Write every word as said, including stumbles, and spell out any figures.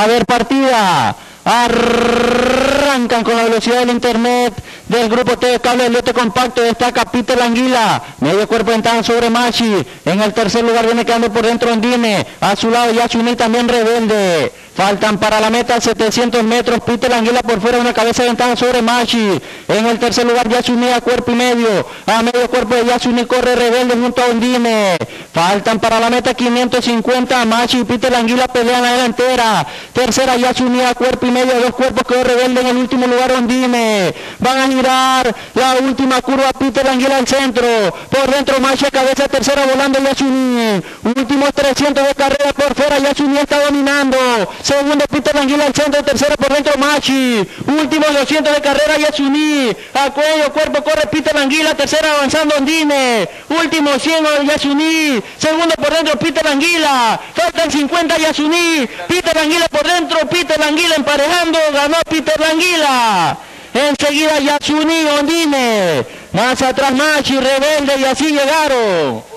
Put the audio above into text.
A ver, partida. Arrancan con la velocidad del internet del grupo T de cable del lote compacto. Destaca Peter Languila, medio cuerpo ventaja sobre Machi. En el tercer lugar viene quedando por dentro Ondine. A su lado Yasuni también Rebelde. Faltan para la meta setecientos metros. Peter Languila por fuera, una cabeza de ventaja sobre Machi. En el tercer lugar Yasuni a cuerpo y medio. A medio cuerpo de Yasuni corre Rebelde junto a Ondine. Faltan para la meta quinientos cincuenta. Machi y Peter Languila pelean la delantera. Tercera Yasuni a cuerpo y medio. Dos cuerpos quedó Rebelde. En el último lugar Ondine. Van a girar la última curva. Peter Languila al centro. Por dentro Machi a cabeza tercera volando Yasuni. Últimos trescientos de carrera por fuera. Yasuni está dominando. Segundo Peter Languila al centro, tercero por dentro Machi. Últimos doscientos de carrera Yasuni. A cuello, cuerpo corre Peter Languila, tercera avanzando Ondine. Último cien Yasuni. Segundo por dentro Peter Languila. Faltan cincuenta Yasuni. Peter Languila por dentro, Peter Languila emparejando, ganó Peter Languila. Enseguida Yasuni, Ondine. Más atrás Machi, Rebelde y así llegaron.